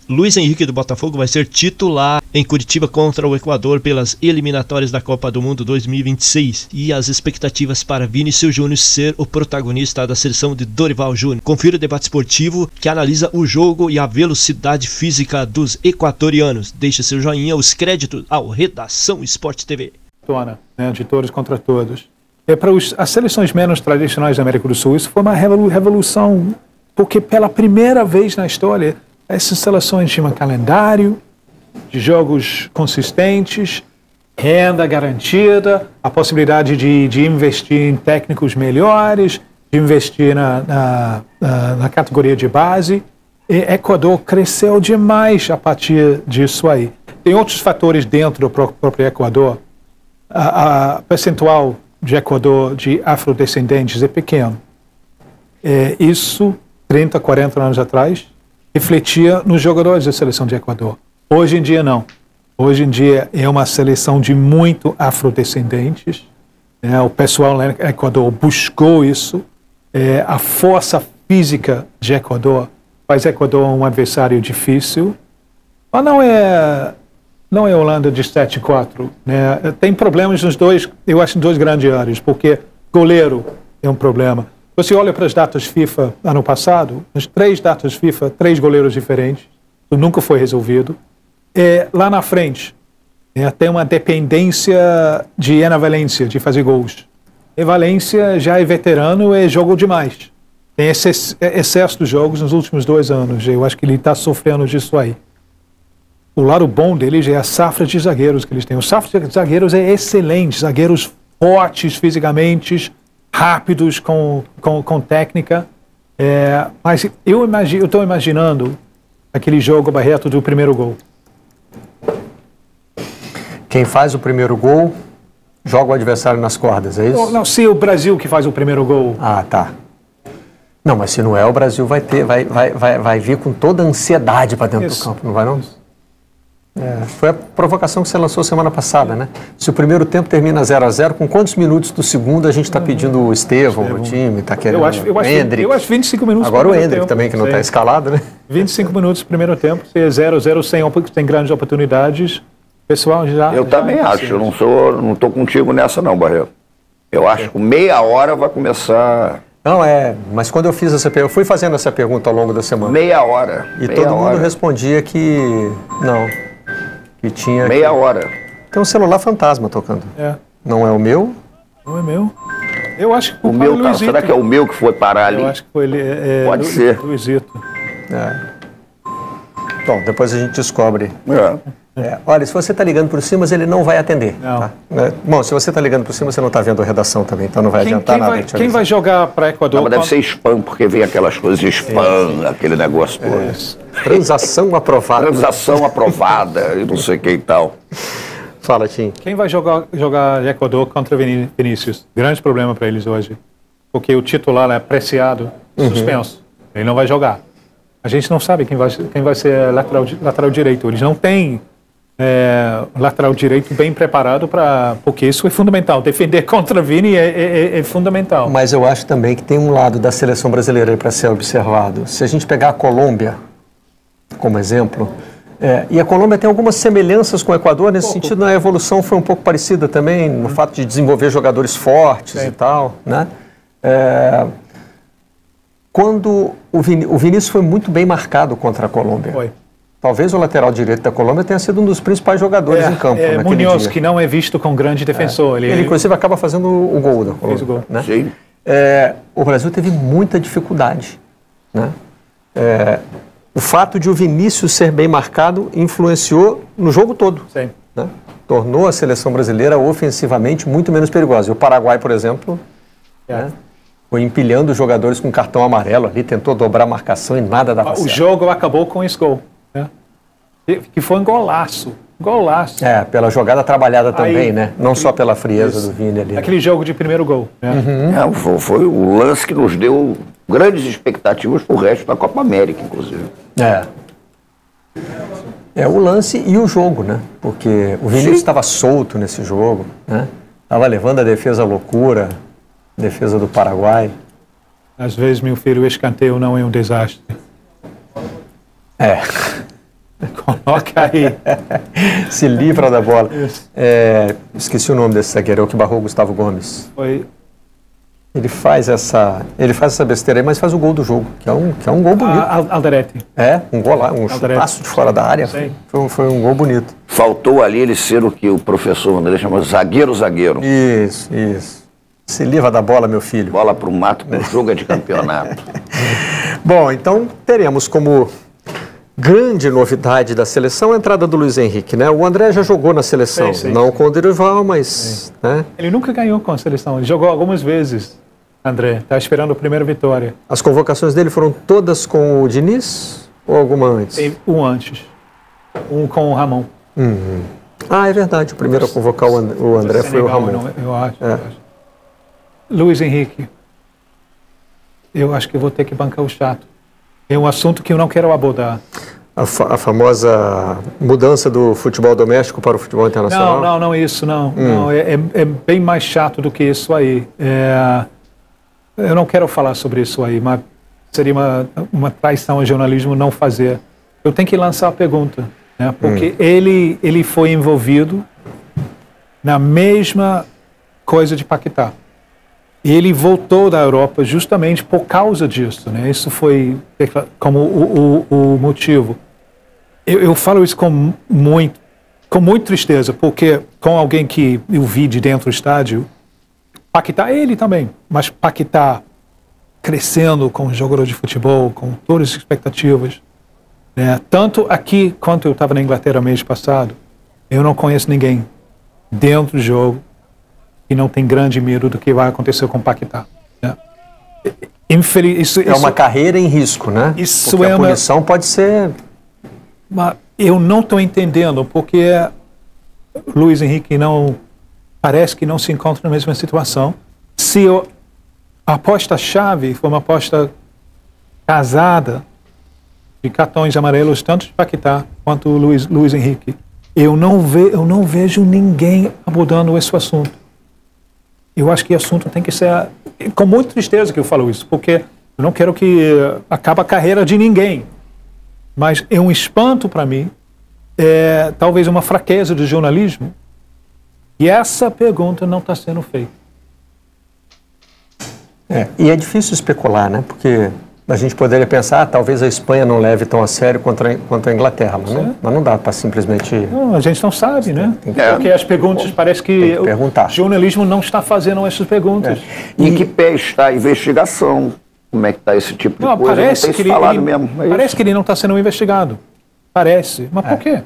Luiz Henrique do Botafogo vai ser titular em Curitiba contra o Equador pelas eliminatórias da Copa do Mundo 2026. E as expectativas para Vinícius Júnior ser o protagonista da seleção de Dorival Júnior. Confira o debate esportivo que analisa o jogo e a velocidade física dos equatorianos. Deixe seu joinha, os créditos ao Redação Sport TV. De todos contra todos. Para as seleções menos tradicionais da América do Sul, isso foi uma revolução, porque pela primeira vez na história, essas seleções tinham um calendário de jogos consistentes, renda garantida, a possibilidade de investir em técnicos melhores, de investir na categoria de base. E Equador cresceu demais a partir disso aí. Tem outros fatores dentro do próprio Equador. A percentual de Equador de afrodescendentes é pequeno. Isso, 30, 40 anos atrás, refletia nos jogadores da seleção de Equador. Hoje em dia, não. Hoje em dia é uma seleção de muito afrodescendentes. O pessoal lá no Equador buscou isso. A força física de Equador faz Equador um adversário difícil. Mas não é Holanda de 7-4. Tem problemas nos dois, eu acho, em dois grandes áreas, porque goleiro é um problema. Você olha para as datas FIFA ano passado, nas 3 datas FIFA, 3 goleiros diferentes, isso nunca foi resolvido. Lá na frente, tem uma dependência de Enner Valencia, de fazer gols. E Valencia já é veterano e jogou demais. Tem excesso de jogos nos últimos 2 anos, eu acho que ele está sofrendo disso aí. O lado bom deles é a safra de zagueiros que eles têm. O safra de zagueiros é excelente, zagueiros fortes fisicamente, rápidos, com técnica. Mas eu estou imaginando aquele jogo, Barreto, do primeiro gol. Quem faz o primeiro gol joga o adversário nas cordas, é isso? Não, se é o Brasil que faz o primeiro gol. Ah, tá. Não, mas se não é, o Brasil vai vir com toda a ansiedade para dentro do campo, não vai não? Foi a provocação que você lançou semana passada, né? Se o primeiro tempo termina 0-0, com quantos minutos do segundo a gente está pedindo o Estevão no time, está querendo o Endrick? Eu acho 25 minutos. Agora o Endrick também, que não está escalado, né? 25 minutos no primeiro tempo, se é 0-0 sem grandes oportunidades, o pessoal já... Eu também acho, eu não estou contigo nessa não, Barreto. Eu acho que meia hora vai começar... Não, mas quando eu fiz essa pergunta, eu fui fazendo essa pergunta ao longo da semana. Meia hora. E todo mundo respondia que não. Que tinha meia hora. Tem um celular fantasma tocando. Não é o meu? Não é meu. Eu acho que o meu, cara, será que é o meu que foi parar ali? Eu acho que foi ele. Pode ser. Luizito. Bom, depois a gente descobre. Olha, se você está ligando por cima, ele não vai atender. Não. Tá? Bom, se você está ligando por cima, você não está vendo a redação também, então não vai adiantar nada. Quem vai jogar para Equador? Não, mas deve ser spam, porque vem aquelas coisas de spam, aquele negócio todo. Transação aprovada. Transação aprovada e não sei o que e tal. Fala, Tim. Quem vai jogar Equador contra Vinícius? Grande problema para eles hoje. Porque o titular é apreciado, suspenso. Ele não vai jogar. A gente não sabe quem vai ser lateral direito. Eles não têm lateral direito bem preparado porque isso é fundamental. Defender contra Vini é fundamental. Mas eu acho também que tem um lado da seleção brasileira para ser observado. Se a gente pegar a Colômbia como exemplo, e a Colômbia tem algumas semelhanças com o Equador, nesse sentido, a evolução foi um pouco parecida também, no fato de desenvolver jogadores fortes e tal, né? Quando o Vinícius foi muito bem marcado contra a Colômbia. Foi. Talvez o lateral direito da Colômbia tenha sido um dos principais jogadores em campo naquele Munoz, dia. que não é visto como grande defensor. Ele inclusive, acaba fazendo o gol da Colômbia. Fez o gol. Né? Sim. O Brasil teve muita dificuldade. Né? O fato de o Vinícius ser bem marcado influenciou no jogo todo. Sim. Né? Tornou a seleção brasileira ofensivamente muito menos perigosa. E o Paraguai, por exemplo, né? Foi empilhando os jogadores com cartão amarelo ali, tentou dobrar a marcação e nada dava certo. O jogo acabou com esse gol. Que foi um golaço. Golaço. Pela jogada trabalhada também, né? Não só pela frieza do Vini ali. Aquele jogo de primeiro gol. Né? Foi o lance que nos deu grandes expectativas para o resto da Copa América, inclusive. O lance e o jogo, né? Porque o Vinícius estava solto nesse jogo, né? Estava levando a defesa à loucura, defesa do Paraguai. Às vezes, meu filho, o escanteio não é um desastre. Coloca aí. Se livra da bola. Esqueci o nome desse zagueiro, é o que barrou o Gustavo Gomes. Foi. Ele faz essa besteira aí, mas faz o gol do jogo, que é um gol bonito. Alderete. Um gol lá, um chutaço de fora da área. Foi um gol bonito. Faltou ali ele ser o que o professor André chama zagueiro. Isso. Se livra da bola, meu filho. Bola pro mato, o jogo é de campeonato. Bom, então teremos como grande novidade da seleção a entrada do Luiz Henrique, né? O André já jogou na seleção, não com o Dorival, mas... Né? Ele nunca ganhou com a seleção, ele jogou algumas vezes, André. Está esperando a primeira vitória. As convocações dele foram todas com o Diniz ou alguma antes? Tem um antes, um com o Ramon. É verdade, o primeiro a convocar o André foi o Ramon. Eu acho. Luiz Henrique, eu acho que vou ter que bancar o chato. É um assunto que eu não quero abordar. A famosa mudança do futebol doméstico para o futebol internacional? Não, isso não. Não, é bem mais chato do que isso aí. Eu não quero falar sobre isso aí, mas seria uma traição ao jornalismo não fazer. Eu tenho que lançar a pergunta, né? Porque ele foi envolvido na mesma coisa de Paquetá. Ele voltou da Europa justamente por causa disso, né? Isso foi como o motivo. Eu falo isso com muita tristeza, porque com alguém que eu vi de dentro do estádio, Paquetá, ele também, mas Paquetá crescendo como jogador de futebol, com todas as expectativas, né? Tanto aqui quanto eu estava na Inglaterra mês passado, eu não conheço ninguém dentro do jogo e não tem grande medo do que vai acontecer com o Paquetá. Né? Isso é uma carreira em risco, né? Isso porque a punição pode ser... Mas eu não estou entendendo porque Luiz Henrique parece que não se encontra na mesma situação. Se a aposta-chave foi uma aposta casada de cartões amarelos, tanto de Paquetá quanto Luiz Henrique, eu não vejo ninguém abordando esse assunto. Eu acho que o assunto tem que ser... Com muita tristeza que eu falo isso, porque eu não quero que acabe a carreira de ninguém. Mas é um espanto para mim, talvez uma fraqueza do jornalismo, e essa pergunta não está sendo feita. E é difícil especular, né? Porque a gente poderia pensar, talvez a Espanha não leve tão a sério quanto a Inglaterra, mas não dá para simplesmente... Não, a gente não sabe, né? Porque as perguntas, parece que o jornalismo não está fazendo essas perguntas. E em que pé está a investigação? Como é que está esse tipo de coisa? Parece que ele não está sendo investigado. Parece. Mas por quê?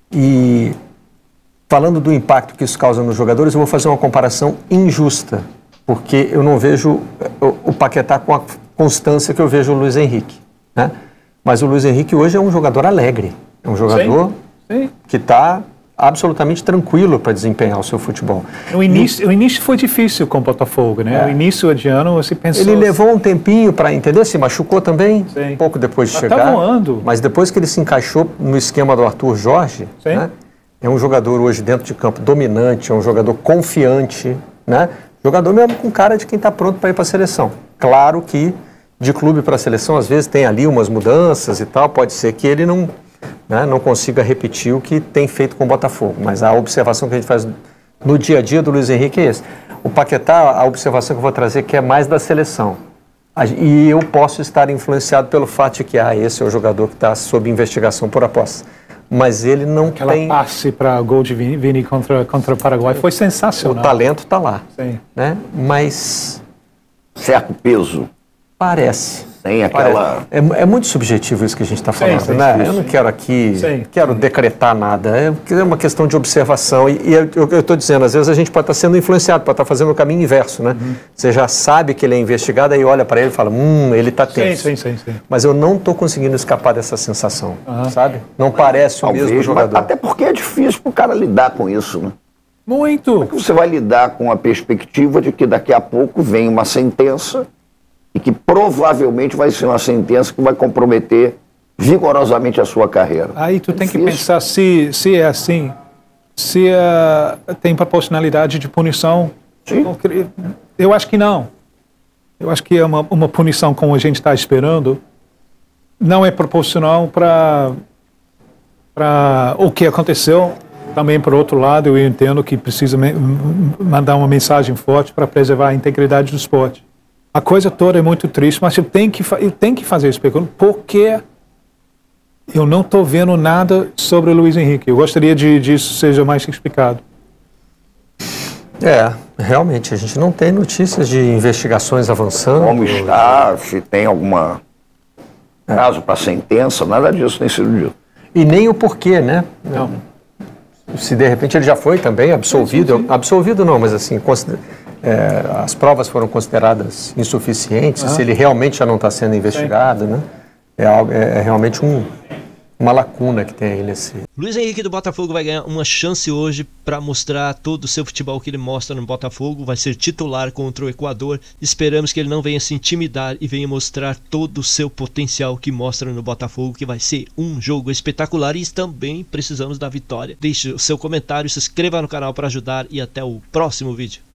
E falando do impacto que isso causa nos jogadores, eu vou fazer uma comparação injusta, porque eu não vejo o Paquetá com a constância que eu vejo o Luiz Henrique, né? Mas o Luiz Henrique hoje é um jogador alegre, é um jogador que está absolutamente tranquilo para desempenhar o seu futebol. O início foi difícil com o Botafogo, né? O início de ano você pensou... Ele levou um tempinho para entender, se machucou também, um pouco depois de chegar. Tá voando. Mas depois que ele se encaixou no esquema do Arthur Jorge, né? É um jogador hoje dentro de campo dominante, é um jogador confiante, né? Jogador mesmo com cara de quem está pronto para ir para a seleção. Claro que de clube para a seleção, às vezes tem ali umas mudanças e tal, pode ser que ele não consiga repetir o que tem feito com o Botafogo. Mas a observação que a gente faz no dia a dia do Luiz Henrique é esse. O Paquetá, a observação que eu vou trazer que é mais da seleção. E eu posso estar influenciado pelo fato de que esse é o jogador que está sob investigação por aposta. Mas ele não tem... Aquela passe para gol de Vini contra o Paraguai foi sensacional. O talento está lá. Sim. Né? Mas... Certo peso. Parece. Tem aquela... É muito subjetivo isso que a gente está falando, né? Eu não quero aqui, decretar nada. É uma questão de observação. E eu estou dizendo, às vezes a gente pode estar sendo influenciado, pode estar fazendo o caminho inverso, né? Você já sabe que ele é investigado, aí olha para ele e fala, ele está tenso. Sim. Mas eu não estou conseguindo escapar dessa sensação, sabe? Não parece o mesmo jogador. Até porque é difícil para o cara lidar com isso, né? Muito. Como é que você vai lidar com a perspectiva de que daqui a pouco vem uma sentença e que provavelmente vai ser uma sentença que vai comprometer vigorosamente a sua carreira? Aí tu tem que pensar se é assim, se tem proporcionalidade de punição. Sim. Eu acho que não. Eu acho que é uma punição como a gente está esperando, não é proporcional para para o que aconteceu. Também, por outro lado, eu entendo que precisa mandar uma mensagem forte para preservar a integridade do esporte. A coisa toda é muito triste, mas eu tenho que fazer essa pergunta, porque eu não estou vendo nada sobre o Luiz Henrique. Eu gostaria de isso seja mais explicado. Realmente, a gente não tem notícias de investigações avançando. Como está, se tem alguma caso para sentença, nada disso tem sido dito. E nem o porquê, né? Não. Se de repente ele já foi também absolvido, sim. Absolvido não, mas assim, as provas foram consideradas insuficientes, se ele realmente já não está sendo investigado, né? É realmente uma lacuna que tem aí nesse... Luiz Henrique do Botafogo vai ganhar uma chance hoje para mostrar todo o seu futebol que ele mostra no Botafogo, vai ser titular contra o Equador, esperamos que ele não venha se intimidar e venha mostrar todo o seu potencial que mostra no Botafogo, que vai ser um jogo espetacular e também precisamos da vitória. Deixe o seu comentário, se inscreva no canal para ajudar e até o próximo vídeo.